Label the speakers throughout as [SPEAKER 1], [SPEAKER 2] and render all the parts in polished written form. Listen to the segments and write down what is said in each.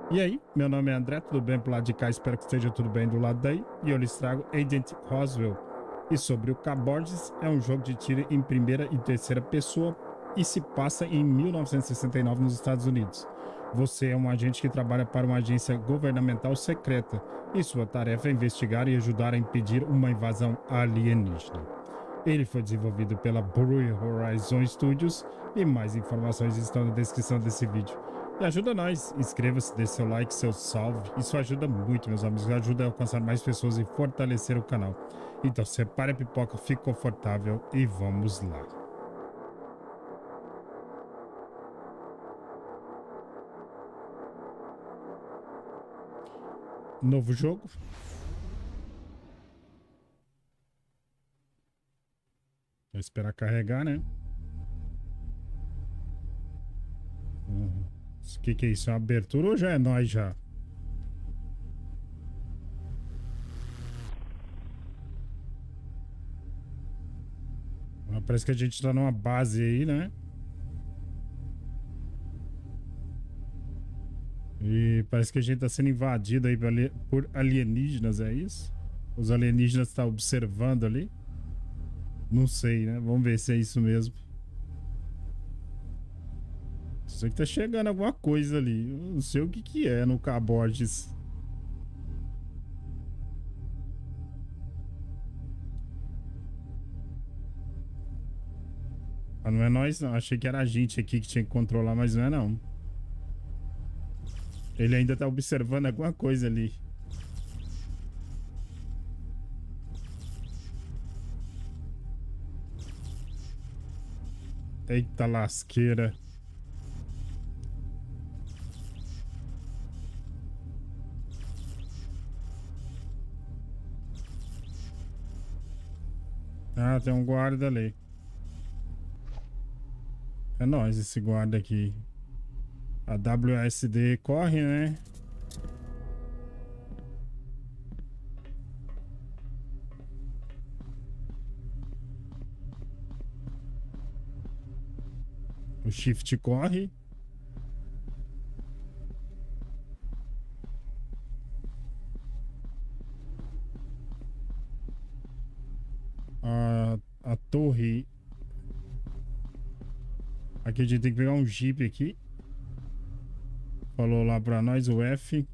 [SPEAKER 1] E aí, meu nome é André, tudo bem pro lado de cá? Espero que esteja tudo bem do lado daí. E eu lhes trago Agent Roswell. E sobre o Caborges, é um jogo de tiro em primeira e terceira pessoa e se passa em 1969 nos Estados Unidos. Você é um agente que trabalha para uma agência governamental secreta e sua tarefa é investigar e ajudar a impedir uma invasão alienígena. Ele foi desenvolvido pela Blue Horizon Studios e mais informações estão na descrição desse vídeo. E ajuda nós, inscreva-se, dê seu like, seu salve, isso ajuda muito, meus amigos, ajuda a alcançar mais pessoas e fortalecer o canal. Então separe a pipoca, fique confortável e vamos lá. Novo jogo. Vou esperar carregar, né? O que é isso? É uma abertura ou já é nós já? Parece que a gente tá numa base aí, né? E parece que a gente tá sendo invadido aí por alienígenas, é isso? Os alienígenas estão observando ali? Não sei, né? Vamos ver se é isso mesmo. Sei que tá chegando alguma coisa ali. Eu não sei o que que é no Caborges. Ah, não é nós, não. Achei que era a gente aqui que tinha que controlar, mas não é, não. Ele ainda tá observando alguma coisa ali. Eita lasqueira. Ah, tem um guarda ali. É nós esse guarda aqui. A WSD corre, né? O shift corre. A torre. Aqui a gente tem que pegar um jeep aqui. Falou lá pra nós o F.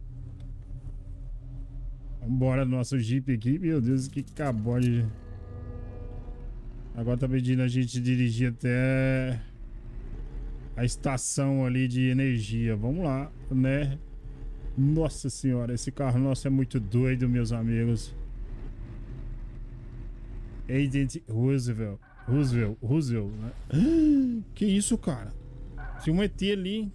[SPEAKER 1] Vambora no nosso jeep aqui. Meu Deus, que cabode. Agora tá pedindo a gente dirigir até a estação ali de energia. Vamos lá, né? Nossa senhora, esse carro nosso é muito doido, meus amigos. Agent Roosevelt. Roosevelt, né? Que isso, cara? Tinha um ET ali.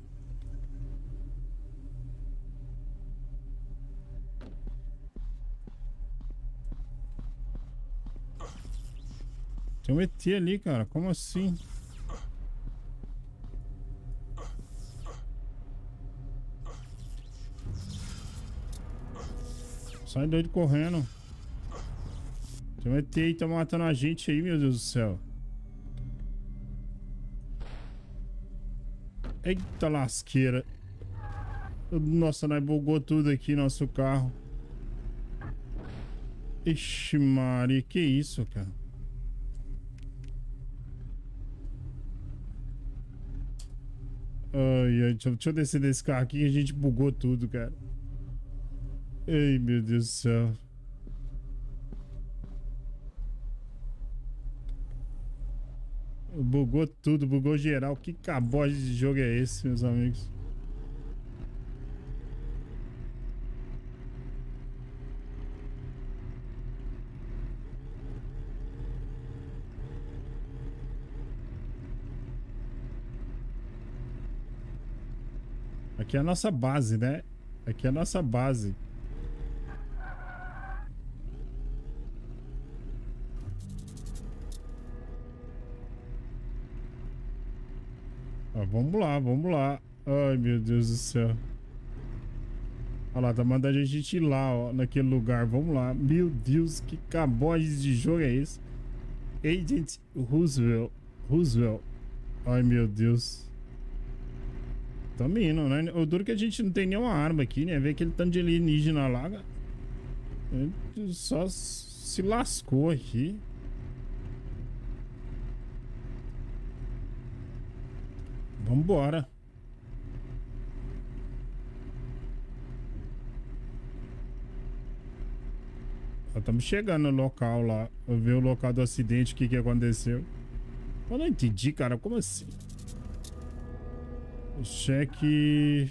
[SPEAKER 1] Tem um ET ali, cara. Como assim? Sai doido correndo. Tem um ET aí, tá matando a gente aí, meu Deus do céu. Eita lasqueira. Nossa, nós bugou tudo aqui, nosso carro. Ixi, Maria, que isso, cara? Ai, ai, deixa eu descer desse carro aqui que a gente bugou tudo, cara. Ai, meu Deus do céu. Bugou tudo, bugou geral. Que cabode de jogo é esse, meus amigos? Aqui é a nossa base, né? Aqui é a nossa base. Ah, vamos lá, vamos lá. Ai, meu Deus do céu. Olha lá, tá mandando a gente ir lá, ó, naquele lugar. Vamos lá. Meu Deus, que cabode de jogo é esse? Agent Roosevelt. Roosevelt. Ai, meu Deus. Tamo indo, né? O duro que a gente não tem nenhuma arma aqui, né? Vê aquele tanto de alienígena lá. Só se lascou aqui. Vambora. Estamos chegando no local lá. Eu ver o local do acidente, o que aconteceu. Eu não entendi, cara. Como assim? O cheque...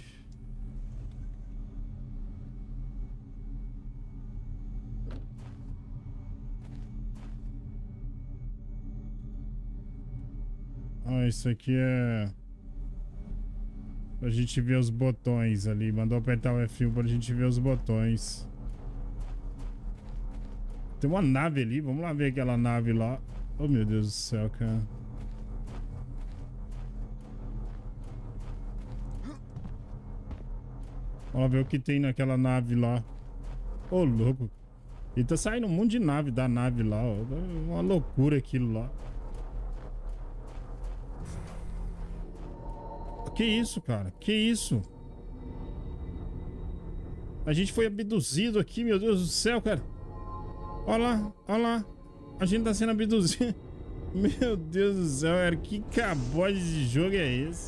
[SPEAKER 1] Ah, isso aqui é... Pra gente ver os botões ali. Mandou apertar o F1 pra gente ver os botões. Tem uma nave ali. Vamos lá ver aquela nave lá. Oh, meu Deus do céu, cara. Vamos ver o que tem naquela nave lá. Ô, louco. E tá saindo um monte de nave da nave lá, ó. Uma loucura aquilo lá. Que isso, cara? Que isso? A gente foi abduzido aqui, meu Deus do céu, cara. Olha lá, olha lá. A gente tá sendo abduzido. Meu Deus do céu, cara. Que cabode de jogo é esse?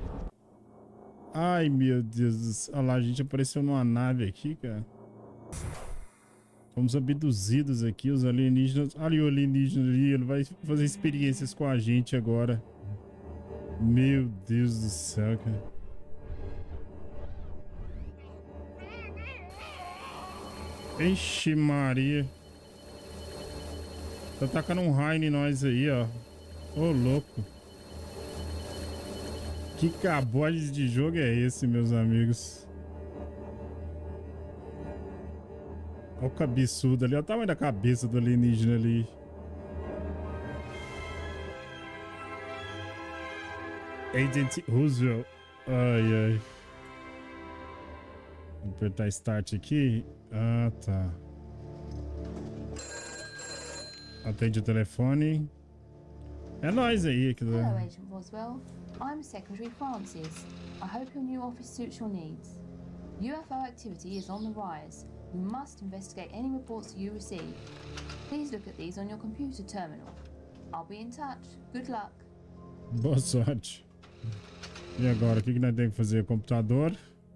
[SPEAKER 1] Ai, meu Deus do céu. Olha lá, a gente apareceu numa nave aqui, cara. Fomos abduzidos aqui, os alienígenas. Olha o alienígena ali, ele vai fazer experiências com a gente agora. Meu Deus do céu, cara. Ixi, Maria. Tá tacando um raio em nós aí, ó. Ô, louco. Que cabode de jogo é esse, meus amigos? Olha o cabeçudo ali. Olha o tamanho da cabeça do alienígena ali. Agent Roosevelt. Ai, ai. Vou apertar Start aqui. Ah, tá. Atende o telefone. É nóis aí.
[SPEAKER 2] Hello, Agent Roswell. I'm Secretary Francis. I hope your new office suits your needs. UFO activity is on the rise. We must investigate any reports you receive. Please look at these on your computer terminal. I'll be in touch. Good luck.
[SPEAKER 1] Boa sorte. E agora, o que nós temos que fazer? Computador.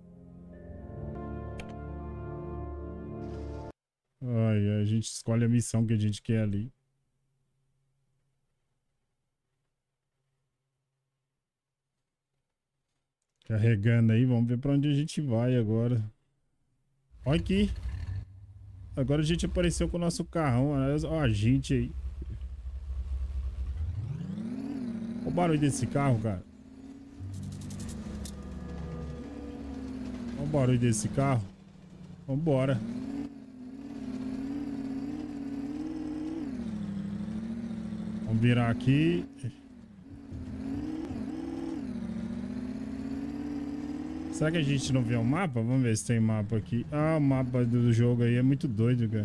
[SPEAKER 1] Ai, a gente escolhe a missão que a gente quer ali. Carregando aí, vamos ver pra onde a gente vai agora. Olha aqui. Agora a gente apareceu com o nosso carrão. Olha a gente aí. Olha o barulho desse carro, cara. Olha o barulho desse carro. Vambora. Vamos virar aqui. Será que a gente não vê o mapa? Vamos ver se tem mapa aqui. Ah, o mapa do jogo aí é muito doido, cara.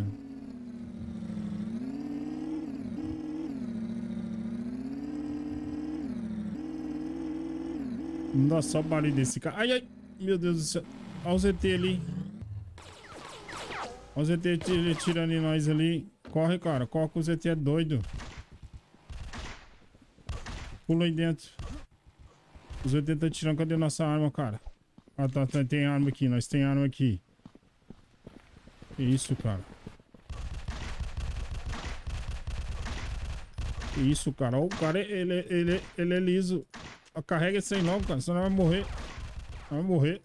[SPEAKER 1] Nossa, só o barulho desse cara. Ai, ai, meu Deus do céu. Olha o ZT ali. Olha o ZT tirando em nós ali. Corre, cara. Corre que o ZT é doido. Pula aí dentro. O ZT tá tirando. Cadê nossa arma, cara? Ah, tá, tem arma aqui. Nós tem arma aqui. Que isso, cara? Que isso, cara? O cara, ele é liso. Carrega esse aí logo, cara. Senão vai morrer. Vai morrer.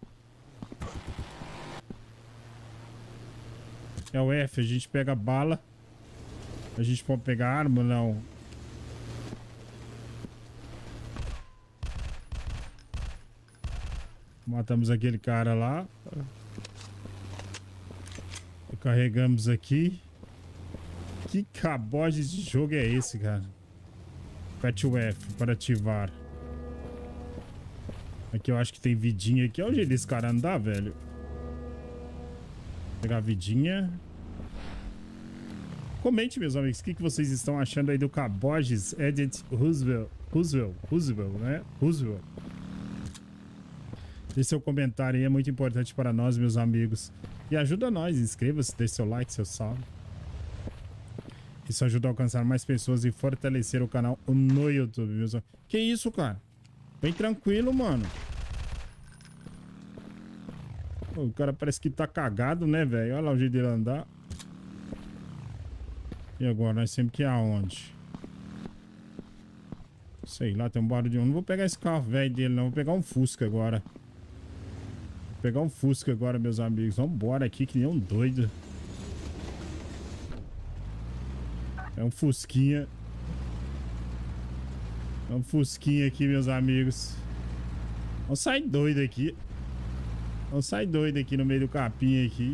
[SPEAKER 1] É o F. A gente pega bala. A gente pode pegar arma, não. Matamos aquele cara lá. Carregamos aqui. Que cabode de jogo é esse, cara? Aperte o F para ativar. Aqui eu acho que tem vidinha aqui. Olha o jeito desse cara andar, velho. Pegar a vidinha. Comente, meus amigos, o que vocês estão achando aí do Caboges Agent Roosevelt, né? Roosevelt. Deixe seu comentário aí, é muito importante para nós, meus amigos. E ajuda nós, inscreva-se, deixe seu like, seu salve. Isso ajuda a alcançar mais pessoas e fortalecer o canal no YouTube, meus amigos. Que isso, cara? Bem tranquilo, mano. Pô, o cara parece que tá cagado, né, velho? Olha lá o jeito dele andar. E agora, nós temos que ir aonde? Sei lá, tem um barulho de... Eu não vou pegar esse carro velho dele, não. Vou pegar um Fusca agora. Vou pegar um Fusca agora, meus amigos. Vambora aqui, que nem um doido. É um Fusquinha. É um Fusquinha aqui, meus amigos. Vamos sair doido aqui. Vamos sair doido aqui no meio do capim aqui.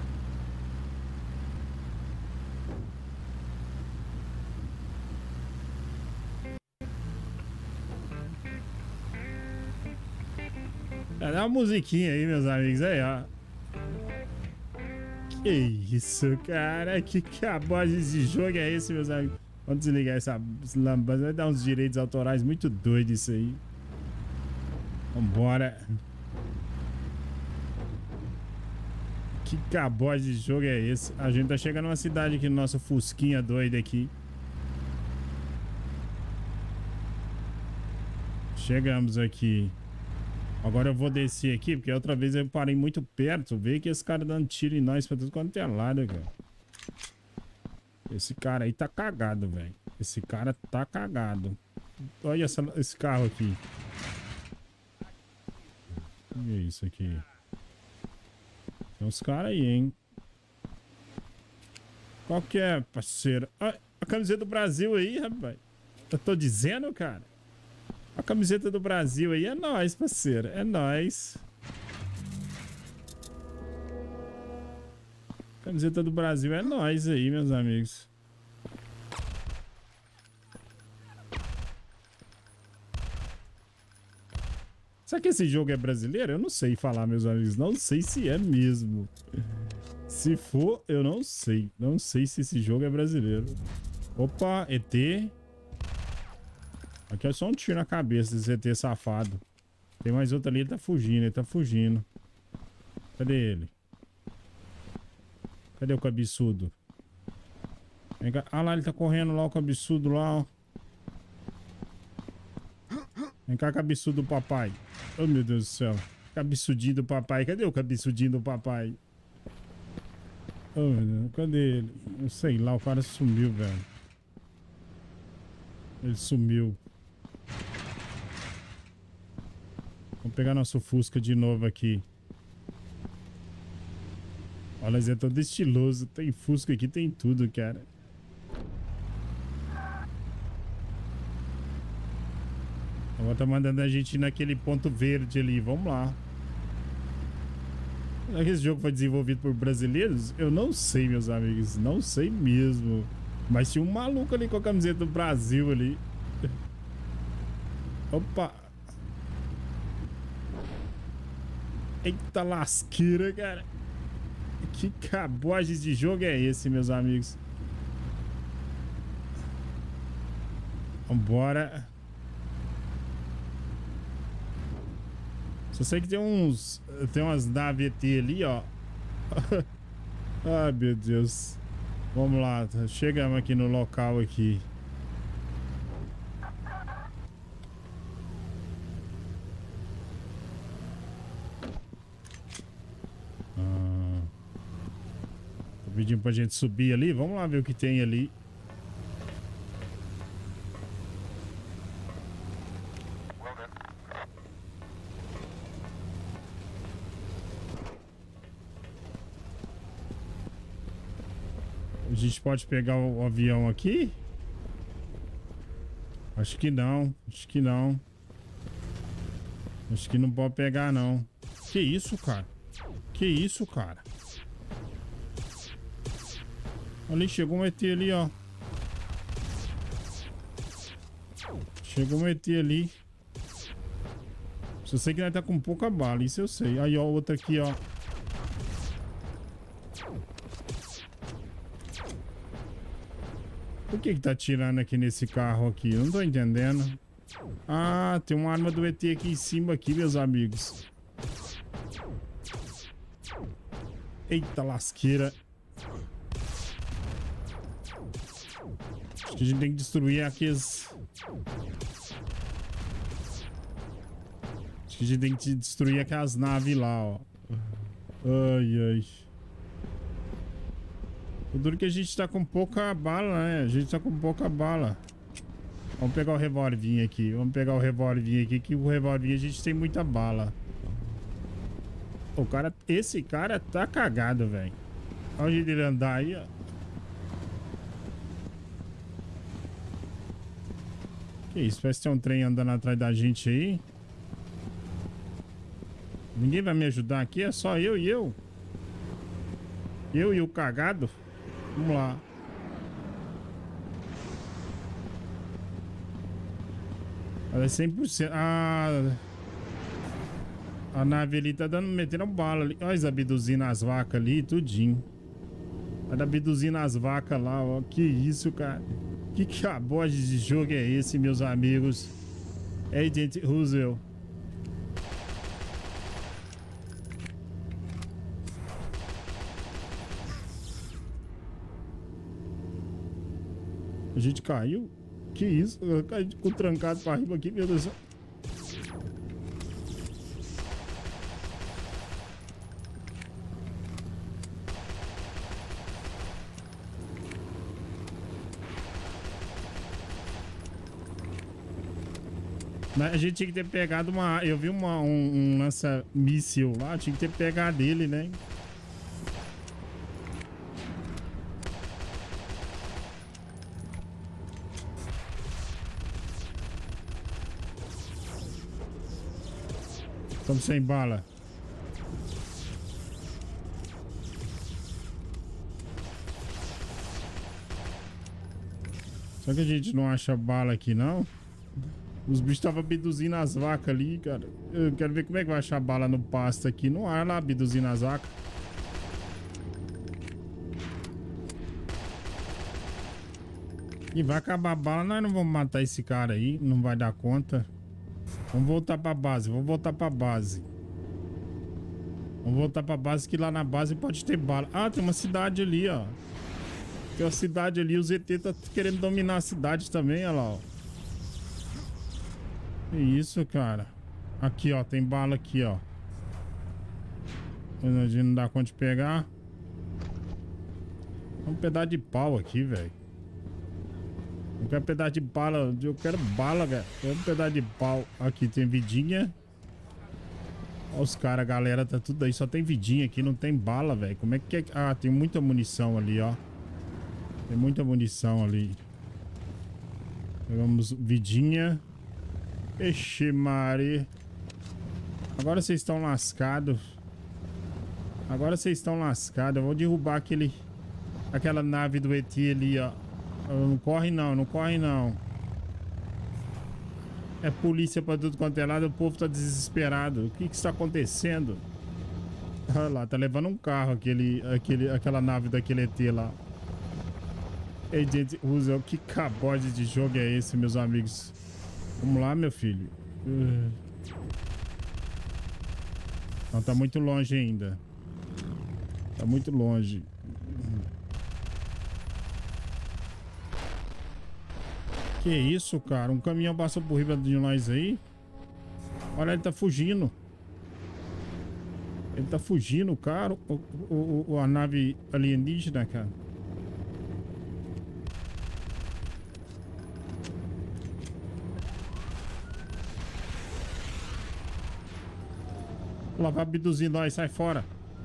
[SPEAKER 1] Dá uma musiquinha aí, meus amigos. Aí, ó. Que isso, cara? Que cabode de jogo é esse, meus amigos? Vamos desligar essa lâmpada. Vai dar uns direitos autorais muito doidos isso aí. Vambora. Que cabode de jogo é esse? A gente tá chegando numa cidade aqui no nosso Fusquinha doido aqui. Chegamos aqui. Agora eu vou descer aqui, porque outra vez eu parei muito perto. Veio que esse cara dando tiro em nós pra tudo quanto é lado, cara. Esse cara aí tá cagado, velho. Esse cara tá cagado. Olha esse carro aqui. Olha isso aqui. Tem uns caras aí, hein? Qual que é, parceiro? Ah, a camiseta do Brasil aí, rapaz. Eu tô dizendo, cara. A camiseta do Brasil aí é nóis, parceiro. É nóis. A camiseta do Brasil é nóis aí, meus amigos. Será que esse jogo é brasileiro? Eu não sei falar, meus amigos. Não sei se é mesmo. Se for, eu não sei. Não sei se esse jogo é brasileiro. Opa, ET. Aqui é só um tiro na cabeça desse ET safado. Tem mais outro ali, ele tá fugindo, ele tá fugindo. Cadê ele? Cadê o cabeçudo? Vem cá. Ah lá, ele tá correndo lá, o cabeçudo lá, ó. Vem cá, cabeçudo do papai. Oh, meu Deus do céu. Cabeçudinho do papai. Cadê o cabeçudinho do papai? Oh, meu Deus. Cadê ele? Eu sei lá, o cara sumiu, velho. Ele sumiu. Vamos pegar nosso Fusca de novo aqui. Olha, é todo estiloso. Tem Fusca aqui, tem tudo, cara. Agora tá mandando a gente ir naquele ponto verde ali. Vamos lá. Será que esse jogo foi desenvolvido por brasileiros? Eu não sei, meus amigos. Não sei mesmo. Mas tinha um maluco ali com a camiseta do Brasil ali. Opa. Eita lasqueira, cara. Que cabogem de jogo é esse, meus amigos? Vambora. Só sei que tem uns... Tem umas naves ET ali, ó. Ai, meu Deus. Vamos lá. Chegamos aqui no local aqui. Tô pedindo pra gente subir ali. Vamos lá ver o que tem ali. A gente pode pegar o avião aqui? Acho que não. Acho que não. Acho que não pode pegar, não. Que isso, cara? Que isso, cara? Ali, chegou um ET ali, ó. Chegou um ET ali. Só sei que nós tá com pouca bala, isso eu sei. Aí, ó, outra aqui, ó. Por que tá atirando aqui nesse carro aqui? Eu não tô entendendo. Ah, tem uma arma do ET aqui em cima aqui, meus amigos. Eita lasqueira. Acho que a gente tem que destruir aqueles... Acho que a gente tem que destruir aquelas naves lá, ó. Ai, ai. O duro que a gente tá com pouca bala, né? A gente tá com pouca bala. Vamos pegar o revólver aqui. Vamos pegar o revólver aqui, que o revólver a gente tem muita bala. O cara... Esse cara tá cagado, velho. Olha o jeito dele andar aí, ó. Que isso? Parece que tem um trem andando atrás da gente aí. Ninguém vai me ajudar aqui? É só eu e eu. Eu e o cagado. Vamos lá. Ela é 100%. Ah, a nave ali tá metendo bala ali. Olha, eles abduzindo as vacas ali, tudinho. Tá abduzindo as vacas lá, ó. Que isso, cara. Que cabode de jogo é esse, meus amigos? Agent Roosevelt. A gente caiu? Que isso? Eu caí com trancado pra riba aqui, meu Deus do céu. A gente tinha que ter pegado uma... Eu vi um lança-míssil lá, tinha que ter pegado ele, né? Estamos sem bala. Só que a gente não acha bala aqui, não. Os bichos estavam abduzindo as vacas ali, cara. Eu quero ver como é que vai achar bala no pasto aqui. Não há lá abduzindo as vacas. E vai acabar a bala, nós não vamos matar esse cara aí. Não vai dar conta. Vamos voltar pra base, vamos voltar pra base. Vamos voltar pra base, que lá na base pode ter bala. Ah, tem uma cidade ali, ó. Tem uma cidade ali, o ZT tá querendo dominar a cidade também, olha lá, ó. Que isso, cara. Aqui, ó, tem bala aqui, ó. A gente não dá conta de pegar. Um pedaço de pau aqui, velho. Eu quero pedaço de bala. Eu quero bala, velho. Eu quero um pedaço de pau. Aqui tem vidinha. Olha os caras, galera. Tá tudo aí. Só tem vidinha aqui. Não tem bala, velho. Como é que é? Ah, tem muita munição ali, ó. Tem muita munição ali. Pegamos vidinha. Ixi, Mari. Agora vocês estão lascados. Agora vocês estão lascados. Eu vou derrubar aquela nave do ET ali, ó. Não corre não, não corre não. É polícia pra tudo quanto é lado. O povo tá desesperado. O que que está acontecendo? Olha lá, tá levando um carro aquela nave daquele ET lá. Agent Roosevelt, que cabode de jogo é esse, meus amigos? Vamos lá, meu filho. Não, tá muito longe ainda. Tá muito longe. Que isso, cara? Um caminhão passou por riba de nós aí. Olha, ele tá fugindo. Ele tá fugindo, cara. A nave alienígena, cara. Lá, vai abduzir nós, sai fora.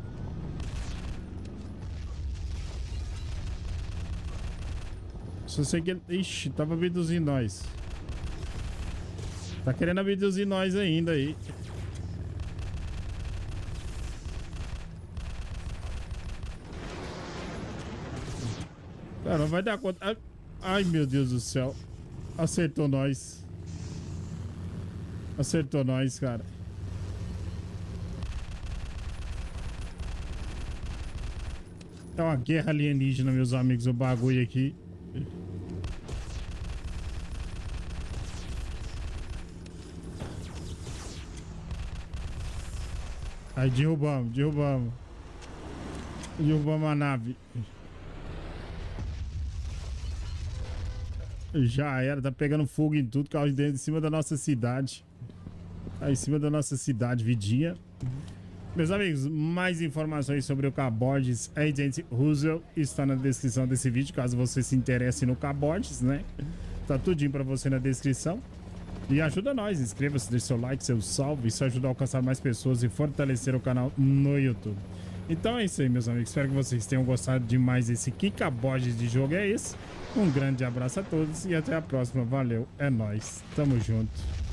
[SPEAKER 1] Só sei que ele... Ixi, tava abduzindo nós. Tá querendo abduzir nós ainda aí. Cara, não vai dar conta. Ai, meu Deus do céu. Acertou nós. Acertou nós, cara. É uma guerra alienígena, meus amigos, o bagulho aqui. Aí derrubamos, derrubamos. Derrubamos a nave. Já era, tá pegando fogo em tudo, carro de dentro, em cima da nossa cidade. Tá em cima da nossa cidade, vidinha. Meus amigos, mais informações sobre o Caborges Agent Russell está na descrição desse vídeo, caso você se interesse no Caborges, né? Tá tudinho pra você na descrição. E ajuda nós, inscreva-se, deixe seu like, seu salve, isso ajuda a alcançar mais pessoas e fortalecer o canal no YouTube. Então é isso aí, meus amigos, espero que vocês tenham gostado demais desse Que Caborges de jogo é esse. Um grande abraço a todos e até a próxima, valeu, é nóis, tamo junto.